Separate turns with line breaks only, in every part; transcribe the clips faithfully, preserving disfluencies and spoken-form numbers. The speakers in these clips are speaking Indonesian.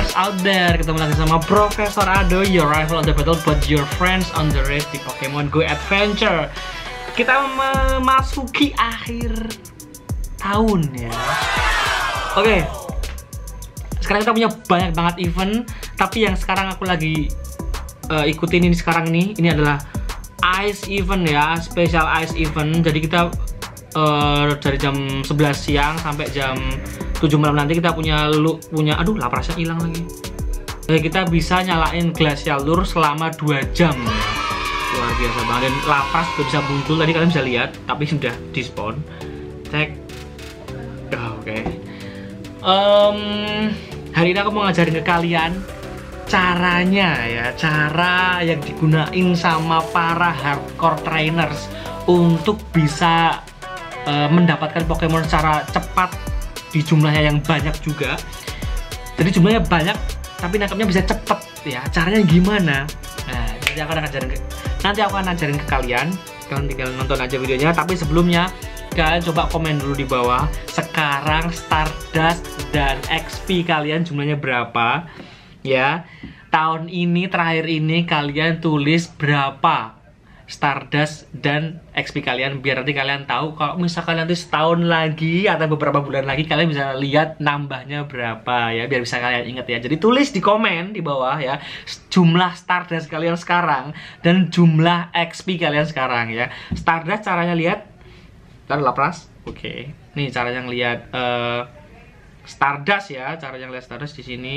Gamers out there, ketemu lagi sama Profesor Ado, your rival on the battle but your friends on the race di Pokemon Go Adventure. Kita memasuki akhir tahun ya. Oke, sekarang kita punya banyak banget event, tapi yang sekarang aku lagi uh, ikutin ini sekarang ini, ini adalah Ice Event ya, special Ice Event. Jadi kita uh, dari jam sebelas siang sampai jam tujuh malam nanti kita punya lu punya aduh laprasnya hilang lagi. Jadi kita bisa nyalain Glacial Lure selama dua jam ya. Luar biasa banget, dan lapras sudah bisa muncul tadi, kalian bisa lihat, tapi sudah di spawn. Cek. Oh, oke. Okay. Um, hari ini aku mau ngajarin ke kalian caranya ya, cara yang digunain sama para hardcore trainers untuk bisa uh, mendapatkan Pokemon secara cepat di jumlahnya yang banyak juga. Jadi jumlahnya banyak tapi nangkapnya bisa cepet ya. Caranya gimana? Nah, nanti aku akan ajarin ke, nanti aku akan ajarin ke kalian. Kalian tinggal nonton aja videonya. Tapi sebelumnya kalian coba komen dulu di bawah. Sekarang Stardust dan X P kalian jumlahnya berapa? Ya, tahun ini terakhir ini kalian tulis berapa Stardust dan X P kalian, biar nanti kalian tahu kalau misalkan nanti setahun lagi atau beberapa bulan lagi kalian bisa lihat nambahnya berapa ya, biar bisa kalian ingat ya. Jadi tulis di komen di bawah ya jumlah Stardust kalian sekarang dan jumlah X P kalian sekarang ya. Stardust caranya lihat kan lapras. Oke. Okay. Nih caranya lihat uh, Stardust ya, caranya lihat Stardust di sini.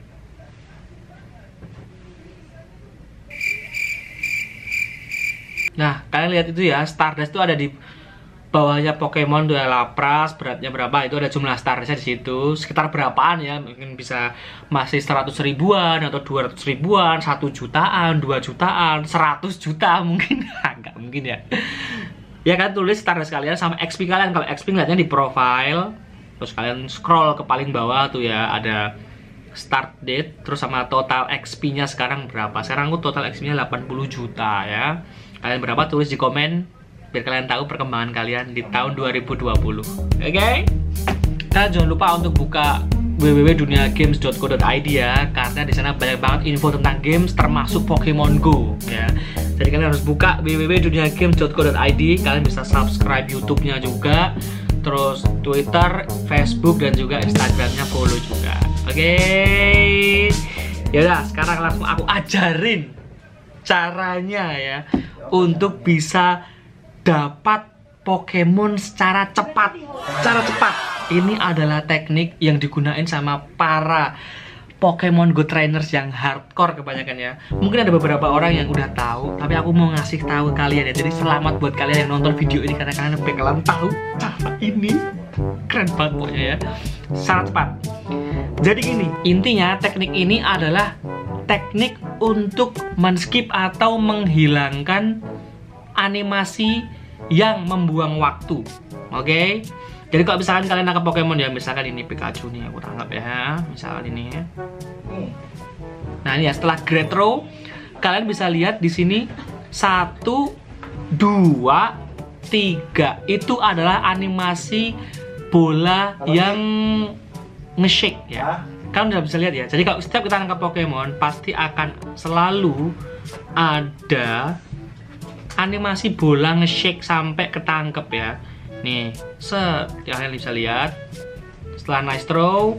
Nah, kalian lihat itu ya, Stardust itu ada di bawahnya Pokemon tuh ya, lapras, beratnya berapa, itu ada jumlah Stardustnya di situ, sekitar berapaan ya, mungkin bisa masih seratus ribuan atau dua ratus ribuan, satu jutaan, dua jutaan, seratus juta mungkin, enggak mungkin ya. Ya kan, tulis Stardust kalian sama X P kalian. Kalau X P ngeliatnya di profile, terus kalian scroll ke paling bawah tuh ya, ada start date, terus sama total X P-nya sekarang berapa. Sekarang aku total X P-nya delapan puluh juta ya. Kalian berapa, tulis di komen biar kalian tahu perkembangan kalian di tahun dua ribu dua puluh. Oke? Okay? Kalian jangan lupa untuk buka w w w dot dunia games dot co dot i d ya, karena di sana banyak banget info tentang games termasuk Pokemon Go ya. Jadi kalian harus buka w w w dot dunia games dot co dot i d. Kalian bisa subscribe YouTube-nya juga, terus Twitter, Facebook, dan juga Instagram-nya follow juga. Oke? Okay? Yaudah, sekarang langsung aku ajarin caranya ya untuk bisa dapat Pokemon secara cepat. Cara cepat ini adalah teknik yang digunain sama para Pokemon Go trainers yang hardcore kebanyakan ya. Mungkin ada beberapa orang yang udah tahu, tapi aku mau ngasih tahu kalian ya. Jadi selamat buat kalian yang nonton video ini, karena kalian bakalan tahu cara ini. Keren banget pokoknya ya. Sangat cepat. Jadi gini, intinya teknik ini adalah teknik untuk men-skip atau menghilangkan animasi yang membuang waktu. Oke? Okay? Jadi kalau misalkan kalian nangkap Pokemon ya, misalkan ini Pikachu nih aku tangkap ya, misalkan ini ya. Nah ini ya, setelah Great Row kalian bisa lihat di sini satu, dua, tiga itu adalah animasi bola yang nge-shake ya. Kalian udah bisa lihat ya. Jadi kalau setiap kita nangkap Pokemon pasti akan selalu ada animasi bola nge-shake sampai ketangkep ya. Nih, set, kalian bisa lihat. Setelah nice throw,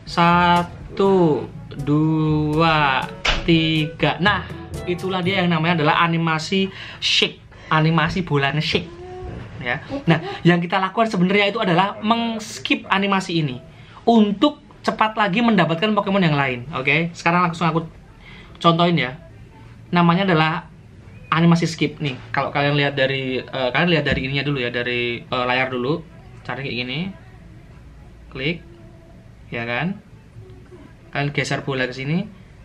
satu, dua, tiga. Nah, itulah dia yang namanya adalah animasi shake, animasi bola nge-shake ya. Nah, yang kita lakukan sebenarnya itu adalah meng-skip animasi ini untuk cepat lagi mendapatkan Pokemon yang lain. Oke, okay? Sekarang langsung aku contohin ya. Namanya adalah animasi skip nih. Kalau kalian lihat dari uh, kalian lihat dari ininya dulu ya, dari uh, layar dulu. Cari kayak gini. Klik. Ya kan? Kalian geser bola ke sini.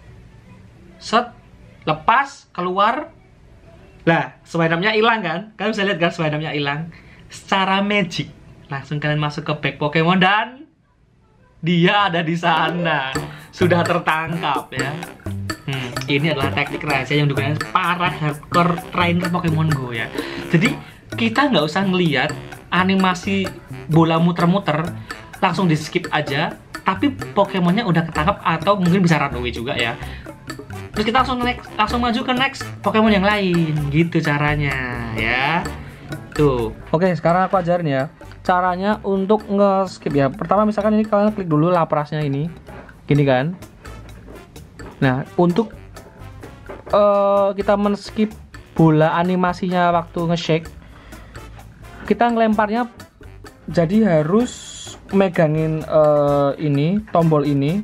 Set, lepas, keluar. Lah, Swinamp-nya hilang kan? Kalian bisa lihat kan Swinamp-nya hilang. Secara magic langsung kalian masuk ke back Pokemon dan dia ada di sana, sudah tertangkap ya. Hmm, ini adalah teknik rahasia yang digunakan para hardcore trainer Pokemon Go ya. Jadi kita nggak usah ngelihat animasi bola muter-muter, langsung di skip aja. tapi Pokemonnya udah ketangkap atau mungkin bisa run away juga ya. Terus kita langsung next, langsung maju ke next Pokemon yang lain, gitu caranya ya. Tuh. Oke, sekarang aku ajarin ya caranya untuk nge-skip ya. Pertama misalkan ini kalian klik dulu Laprasnya ini, gini kan. Nah, untuk uh, kita men-skip bola animasinya waktu nge-shake, kita ngelemparnya jadi harus megangin uh, ini, tombol ini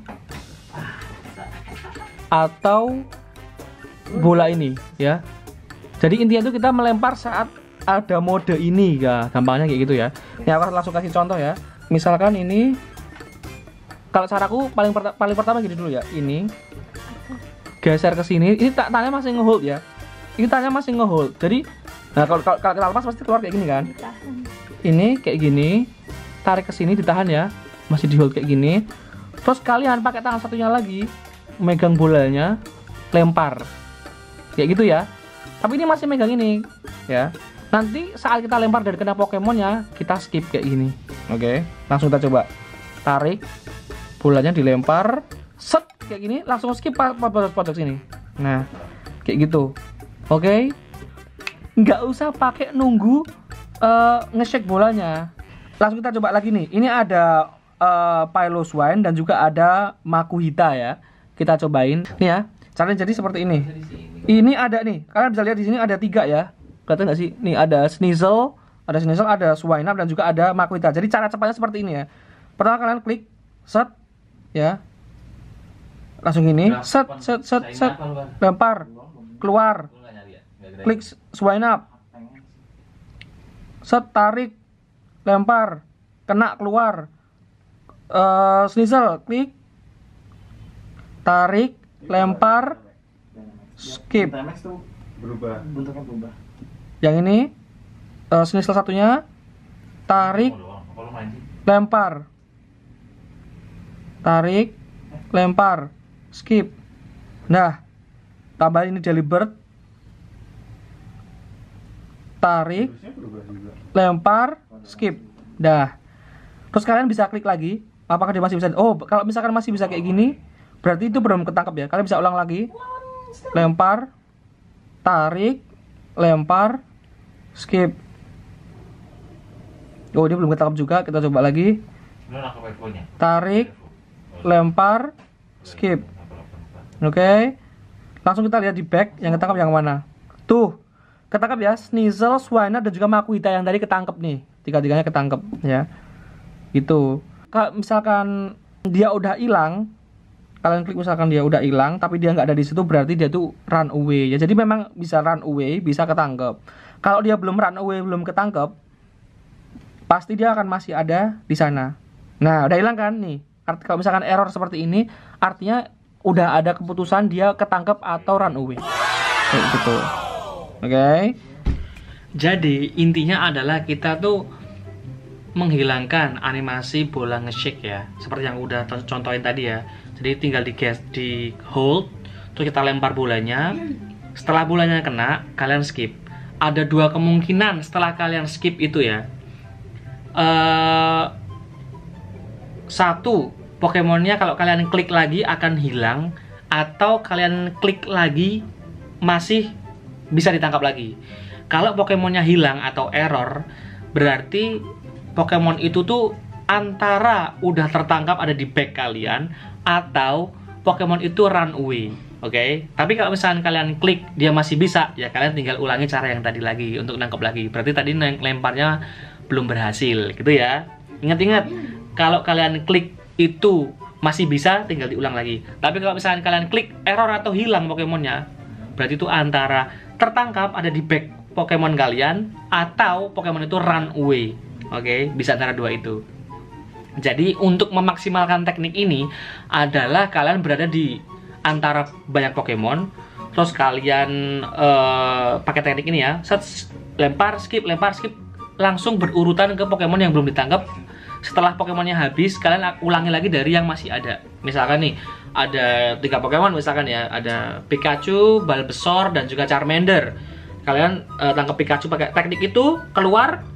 atau bola ini ya. Jadi intinya itu kita melempar saat ada mode ini ya, gampangnya kayak gitu ya. Ini aku langsung kasih contoh ya. Misalkan ini, kalau caraku paling per paling pertama gini dulu ya. Ini geser ke sini, ini tak tanya masih ngehold ya. Ini tanya masih ngehold. Jadi, nah kalau kalau kita lepas pasti keluar kayak gini kan. Ini kayak gini, tarik ke sini ditahan ya, masih di hold kayak gini. Terus kalian pakai tangan satunya lagi, megang bolanya, lempar, kayak gitu ya. Tapi ini masih megang ini, ya. Nanti saat kita lempar dari kena Pokemonnya, kita skip kayak gini. Oke, langsung kita coba tarik, bolanya dilempar, set kayak gini, langsung skip pojok-pojok sini. Nah, kayak gitu. Oke, nggak usah pakai nunggu uh, nge-shake bolanya. Langsung kita coba lagi nih. Ini ada uh, Piloswine dan juga ada Makuhita ya. Kita cobain. Nih ya, caranya jadi seperti ini. Ini ada nih. Kalian bisa lihat di sini ada tiga ya. Kelihatan nggak sih? Nih ada Sneasel, ada Sneasel, ada Swinub dan juga ada Makuhita. Jadi cara cepatnya seperti ini ya. Pertama kalian klik, set, ya. Langsung ini, set, set, set, set, lempar, keluar. Klik Swinub. Set, tarik, lempar, kena, keluar. uh, Sneasel, klik, tarik, lempar, skip. Yang ini uh, Sneasel satunya, tarik, lempar, tarik, lempar, skip. Nah, tambah ini Delibird, tarik, lempar, skip. Dah. Terus kalian bisa klik lagi, apakah dia masih bisa. Oh, kalau misalkan masih bisa kayak gini, berarti itu belum ketangkap ya. Kalian bisa ulang lagi. Lempar, tarik, lempar, skip. Oh, dia belum ketangkap juga. Kita coba lagi. Tarik, lempar, skip. Oke. Okay. Langsung kita lihat di back yang ketangkap yang mana. Tuh, ketangkap ya. Sneasel, Swinub dan juga Makuhita yang tadi ketangkep nih. Tiga-tiganya ketangkep ya. Gitu. Kalau misalkan dia udah hilang, kalian klik misalkan dia udah hilang tapi dia nggak ada di situ, berarti dia tuh run away ya. Jadi memang bisa run away, bisa ketangkep. Kalau dia belum run away, belum ketangkep, pasti dia akan masih ada di sana. Nah, udah hilang kan nih. Arti kalau misalkan error seperti ini, artinya udah ada keputusan dia ketangkep atau run away. Kayak gitu. Oke. Okay. Jadi intinya adalah kita tuh menghilangkan animasi bola nge-shake ya, seperti yang udah contohin tadi ya. Jadi tinggal di gas, di hold, terus kita lempar bolanya. Setelah bolanya kena, kalian skip. Ada dua kemungkinan setelah kalian skip itu ya. Uh, satu, Pokemonnya kalau kalian klik lagi akan hilang, atau kalian klik lagi masih bisa ditangkap lagi. Kalau Pokemonnya hilang atau error, berarti Pokemon itu tuh antara udah tertangkap ada di bag kalian, atau Pokemon itu run away. Oke, okay? Tapi kalau misalkan kalian klik dia masih bisa, ya kalian tinggal ulangi cara yang tadi lagi untuk nangkep lagi. Berarti tadi lemparnya belum berhasil, gitu ya. Ingat-ingat, kalau kalian klik itu masih bisa, tinggal diulang lagi. Tapi kalau misalkan kalian klik error atau hilang Pokemonnya, berarti itu antara tertangkap ada di bag Pokemon kalian, atau Pokemon itu run away. Oke, okay? Bisa antara dua itu. Jadi untuk memaksimalkan teknik ini adalah kalian berada di antara banyak Pokemon, terus kalian uh, pakai teknik ini ya, set, lempar, skip, lempar, skip, langsung berurutan ke Pokemon yang belum ditangkap. Setelah Pokemonnya habis, kalian ulangi lagi dari yang masih ada. Misalkan nih, ada tiga Pokemon misalkan ya, ada Pikachu, Bulbasaur, dan juga Charmander. Kalian uh, tangkap Pikachu pakai teknik itu, keluar,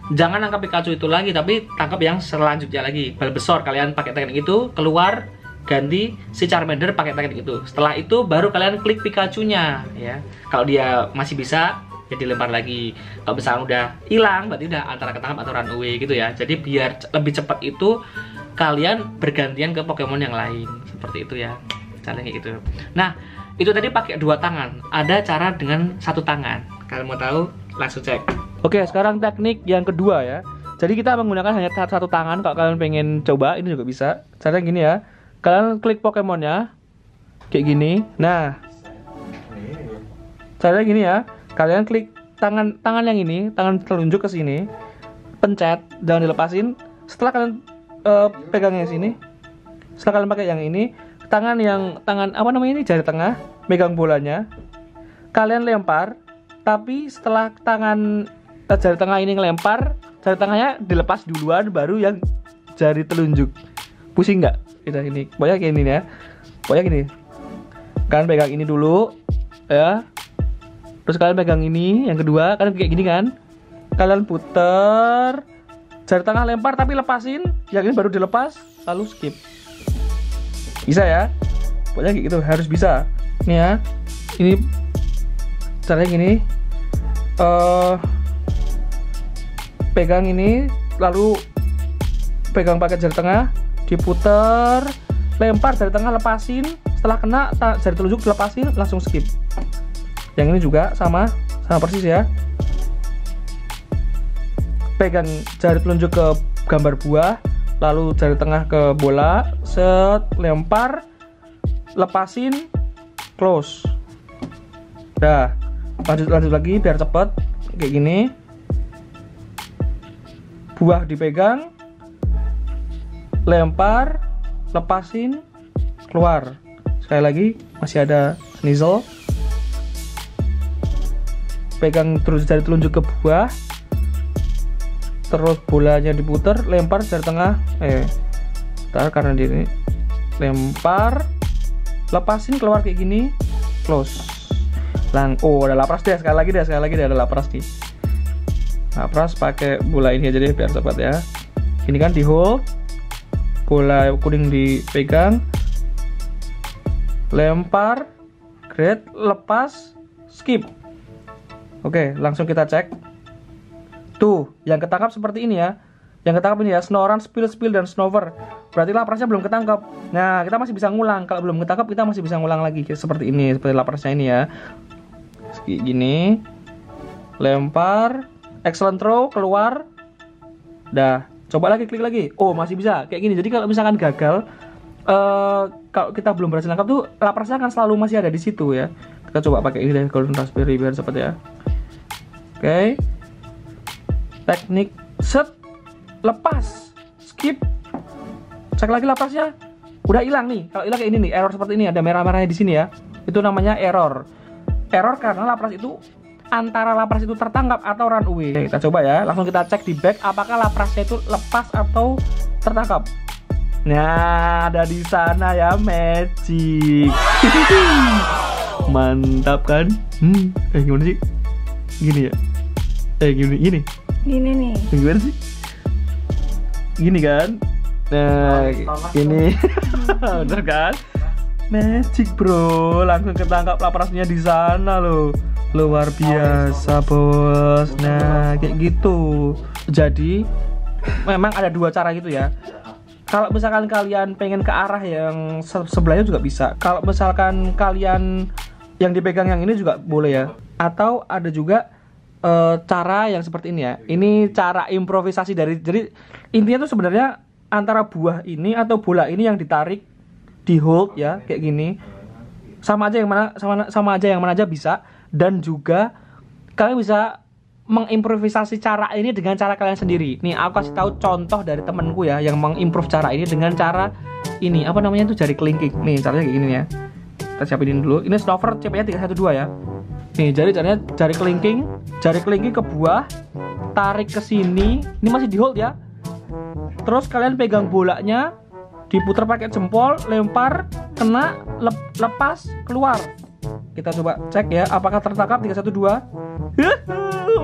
jangan nangkap Pikachu itu lagi, tapi tangkap yang selanjutnya lagi. Bulbasaur kalian pakai teknik itu, keluar, ganti si Charmander pakai teknik itu. Setelah itu baru kalian klik Pikachu-nya ya. Kalau dia masih bisa ya dilempar lagi. Kalau misalnya udah hilang berarti udah antara ketangkap atau run away gitu ya. Jadi biar lebih cepat itu kalian bergantian ke Pokemon yang lain. Seperti itu ya. Caranya kayak gitu. Nah, itu tadi pakai dua tangan. Ada cara dengan satu tangan. Kalian mau tahu? Langsung cek. Oke, sekarang teknik yang kedua ya. Jadi kita menggunakan hanya satu tangan. Kalau kalian pengen coba, ini juga bisa. Caranya gini ya. Kalian klik Pokemonnya kayak gini. Nah, caranya gini ya. Kalian klik tangan tangan yang ini, tangan telunjuk ke sini, pencet, jangan dilepasin. Setelah kalian uh, pegang yang sini, setelah kalian pakai yang ini, tangan yang tangan apa namanya ini, jari tengah, megang bolanya, kalian lempar. Tapi setelah tangan uh, jari tengah ini ngelempar, jari tengahnya dilepas duluan, baru yang jari telunjuk. Pusing nggak? Kita ini, pokoknya kayak ini ya, pokoknya gini. Kalian pegang ini dulu, ya. Terus kalian pegang ini, yang kedua, kalian kayak gini kan. Kalian puter, jari tengah lempar tapi lepasin, yang ini baru dilepas, lalu skip. Bisa ya? Pokoknya kayak gitu, harus bisa. Ini ya, ini caranya gini. Uh, pegang ini, lalu pegang pakai jari tengah, diputer, lempar jari tengah, lepasin. Setelah kena, jari telunjuk dilepasin, langsung skip. Yang ini juga sama, sama persis ya. Pegang jari telunjuk ke gambar buah, lalu jari tengah ke bola, set, lempar, lepasin, close. Dah, lanjut lanjut lagi biar cepet, kayak gini. Buah dipegang, lempar, lepasin, keluar. Sekali lagi, masih ada Sneasel. Pegang terus jari telunjuk ke buah, terus bolanya diputer, lempar jari tengah, eh, ntar karena di ini, lempar, lepasin, keluar kayak gini, close. Lang, oh ada lapras deh, sekali lagi deh, sekali lagi deh ada lapras nih. Lapras pakai bola ini aja deh biar cepat ya. Ini kan di hold, bola kuning dipegang, lempar, great, lepas, skip. Oke, langsung kita cek. Tuh, yang ketangkap seperti ini ya. Yang ketangkap ini ya, Snorunt, Spill, Spill, dan Snover. Berarti laprasnya belum ketangkap. Nah, kita masih bisa ngulang. Kalau belum ketangkap, kita masih bisa ngulang lagi. Seperti ini, seperti laprasnya ini ya. Gini. Lempar. Excellent throw, keluar. Dah, coba lagi, klik lagi. Oh, masih bisa. Kayak gini. Jadi kalau misalkan gagal, uh, kalau kita belum berhasil nangkap tuh, laprasnya akan selalu masih ada di situ ya. Kita coba pakai ini deh, Golden Raspberry, biar cepat ya. Oke, okay. Teknik set, lepas, skip, cek lagi lapasnya, udah hilang nih. Kalau hilang kayak ini nih, error seperti ini, ada merah-merahnya di sini ya. Itu namanya error. Error karena lapras itu antara lapras itu tertangkap atau run away. Oke, kita coba ya, langsung kita cek di back apakah laprasnya itu lepas atau tertangkap. Nah, ada di sana ya, magic. Mantap kan? Hmm, eh gimana sih? Gini ya. Eh gini, gini.
Gini nih.
Gimana sih? Gini kan? Nah, ini. Bener kan? Magic, bro. Langsung ketangkap laprasnya di sana loh. Luar biasa, bos. Nah, kayak gitu. Jadi, memang ada dua cara gitu ya. Kalau misalkan kalian pengen ke arah yang sebelahnya juga bisa. Kalau misalkan kalian yang dipegang yang ini juga boleh ya. Atau ada juga uh, cara yang seperti ini ya. Ini cara improvisasi dari, jadi intinya tuh sebenarnya antara buah ini atau bola ini yang ditarik, di hold ya, kayak gini. Sama aja yang mana sama sama aja yang mana aja bisa. Dan juga kalian bisa mengimprovisasi cara ini dengan cara kalian sendiri. Nih aku kasih tahu contoh dari temenku ya yang mengimprove cara ini dengan cara ini, apa namanya tuh, jari kelingking. Nih caranya kayak gini ya. Kita siapin ini dulu. Ini Snover C P-nya tiga satu dua ya. Nih jari caranya jari kelingking, jari kelingking ke buah, tarik ke sini. Ini masih di hold ya. Terus kalian pegang bolanya, diputar pakai jempol, lempar, kena, lep, lepas, keluar. Kita coba cek ya apakah tertangkap. Tiga satu dua.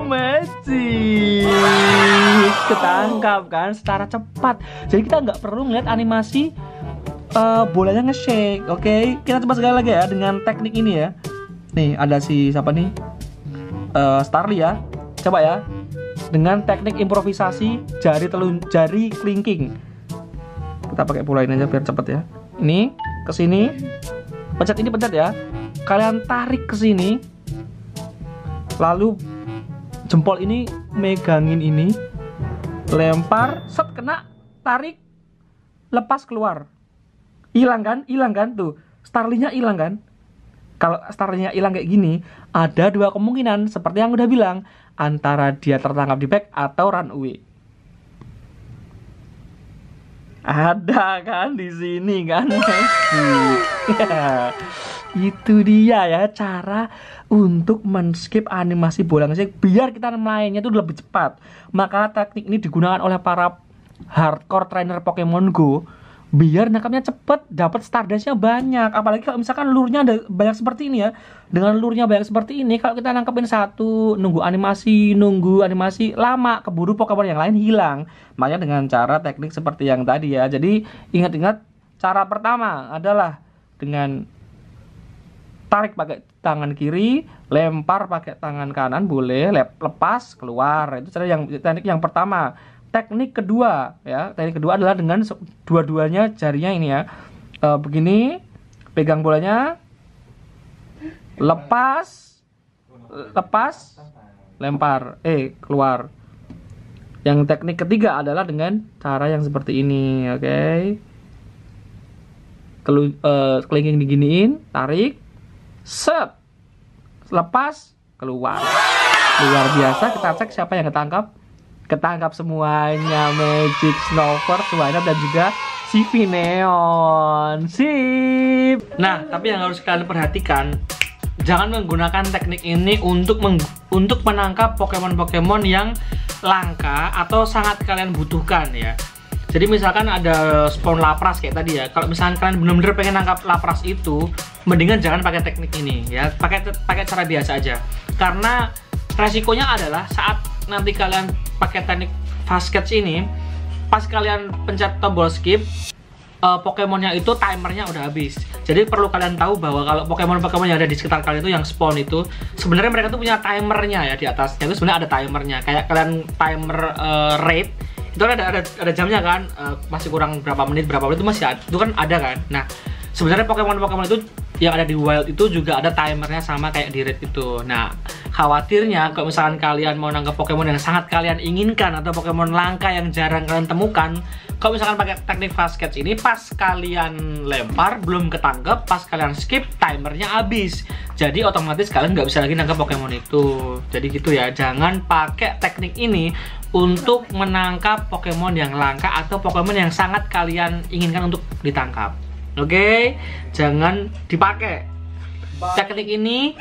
magic. Ketangkap kan secara cepat. Jadi kita nggak perlu ngeliat animasi uh, bolanya nge-shake. Oke, okay? Kita coba sekali lagi ya dengan teknik ini ya. Nih ada si siapa nih? Uh, Starly ya. Coba ya. Dengan teknik improvisasi jari telun jari kelingking. Kita pakai bola ini aja biar cepet ya. Ini ke sini. Pencet ini pencet ya. Kalian tarik ke sini. Lalu jempol ini megangin ini. Lempar, set kena, tarik, lepas keluar. Hilang kan? Hilang kan tuh. Starly-nya hilang kan? Kalau Starly-nya hilang kayak gini, ada dua kemungkinan seperti yang udah bilang, antara dia tertangkap di back atau run away. Ada kan di sini kan? Ya, itu dia ya cara untuk men-skip animasi bola nge-shake biar kita mainnya itu lebih cepat. Maka teknik ini digunakan oleh para hardcore trainer Pokemon Go biar nangkapnya cepet, dapat Stardust-nya banyak. Apalagi kalau misalkan lurnya ada banyak seperti ini ya. Dengan lurnya banyak seperti ini, kalau kita nangkepin satu, nunggu animasi, nunggu animasi lama, keburu Pokemon yang lain hilang. Makanya dengan cara teknik seperti yang tadi ya. Jadi ingat-ingat, cara pertama adalah dengan tarik pakai tangan kiri, lempar pakai tangan kanan boleh, lepas keluar. Itu cara yang teknik yang pertama. Teknik kedua ya, teknik kedua adalah dengan dua-duanya jarinya ini ya, e, begini, pegang bolanya, lepas, lepas, lempar, eh keluar. Yang teknik ketiga adalah dengan cara yang seperti ini, oke? Okay? Kelu, e, kelingking diginiin, tarik, set, lepas, keluar. Luar biasa. Kita cek siapa yang ketangkap. Ketangkap semuanya, Magic, Snover, Swinub, dan juga si Finneon. Sip.
Nah, tapi yang harus kalian perhatikan, jangan menggunakan teknik ini untuk meng untuk menangkap Pokemon-Pokemon yang langka atau sangat kalian butuhkan ya. Jadi misalkan ada spawn Lapras kayak tadi ya. Kalau misalkan kalian benar-benar pengen nangkap Lapras itu, mendingan jangan pakai teknik ini ya. Pakai pakai cara biasa aja. Karena resikonya adalah saat nanti kalian pakai teknik fast catch ini, pas kalian pencet tombol skip, uh, Pokemonnya itu timernya udah habis. Jadi perlu kalian tahu bahwa kalau Pokemon-Pokemon yang ada di sekitar kalian itu yang spawn itu, sebenarnya mereka tuh punya timernya ya di atasnya. Itu sebenarnya ada timernya. Kayak kalian timer uh, rate itu ada ada ada jamnya kan, uh, masih kurang berapa menit berapa menit itu masih ada, itu kan ada kan. Nah sebenarnya Pokemon-Pokemon itu yang ada di wild itu juga ada timernya sama kayak di raid itu. Nah khawatirnya kalau misalkan kalian mau nangkap Pokemon yang sangat kalian inginkan atau Pokemon langka yang jarang kalian temukan, kalau misalkan pakai teknik fast catch ini, pas kalian lempar belum ketangkep, pas kalian skip timernya habis. Jadi otomatis kalian nggak bisa lagi nangkap Pokemon itu. Jadi gitu ya, jangan pakai teknik ini untuk menangkap Pokemon yang langka atau Pokemon yang sangat kalian inginkan untuk ditangkap. Oke, okay? Jangan dipakai teknik ini.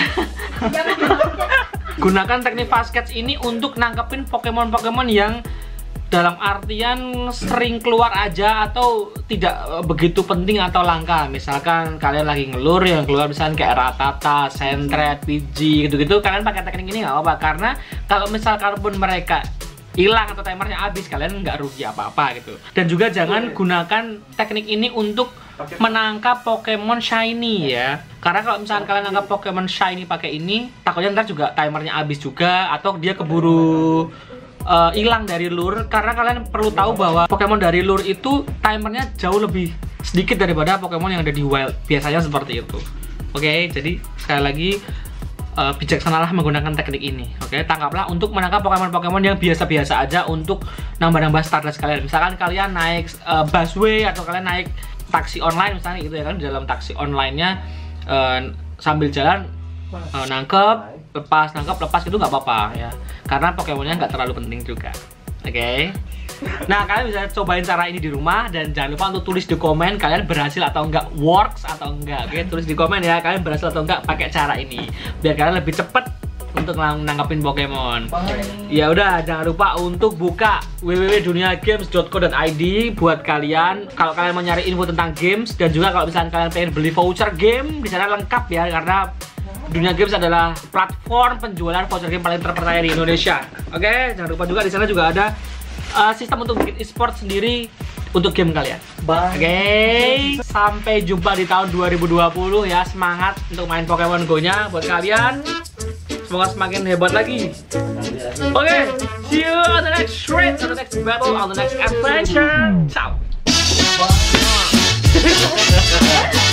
Gunakan teknik fast catch ini untuk nangkepin Pokemon-Pokemon yang dalam artian sering keluar aja atau tidak begitu penting atau langka. Misalkan kalian lagi ngelur yang keluar misalkan kayak Rattata, Sentret, Pidgey gitu-gitu, kalian pakai teknik ini nggak apa-apa. Karena kalau misalkan pun mereka hilang atau timernya habis, kalian nggak rugi apa-apa gitu. Dan juga jangan gunakan teknik ini untuk menangkap Pokemon shiny ya. Karena kalau misalkan kalian nangkap Pokemon shiny pakai ini, takutnya ntar juga timernya habis juga atau dia keburu hilang uh, dari lure. Karena kalian perlu tahu bahwa Pokemon dari lure itu timernya jauh lebih sedikit daripada Pokemon yang ada di wild. Biasanya seperti itu. Oke, okay, jadi sekali lagi Uh, bijaksanalah menggunakan teknik ini. Oke, okay? Tangkaplah untuk menangkap Pokemon-Pokemon yang biasa-biasa aja untuk nambah-nambah Stardust kalian. Misalkan kalian naik uh, busway atau kalian naik taksi online misalnya gitu ya kan, di dalam taksi online-nya uh, sambil jalan uh, nangkep, lepas, nangkep, lepas itu nggak apa-apa ya. Karena Pokemonnya nggak terlalu penting juga. Oke. Okay? Nah, kalian bisa cobain cara ini di rumah dan jangan lupa untuk tulis di komen kalian berhasil atau enggak, works atau enggak. Oke, tulis di komen ya kalian berhasil atau enggak pakai cara ini biar kalian lebih cepet untuk nanggapin Pokemon. Ya udah, jangan lupa untuk buka w w w dot dunia games dot co dot i d buat kalian kalau kalian mau nyari info tentang games, dan juga kalau misalnya kalian pengen beli voucher game di sana lengkap ya, karena Dunia Games adalah platform penjualan voucher game paling terpercaya di Indonesia. Oke, jangan lupa juga di sana juga ada uh, sistem untuk bikin e-sport sendiri untuk game kalian. Oke, sampai jumpa di tahun dua ribu dua puluh ya. Semangat untuk main Pokemon Go-nya buat kalian. Semoga semakin hebat lagi. Oke, okay, see you on the next raid, on the next battle, on the next adventure. Ciao.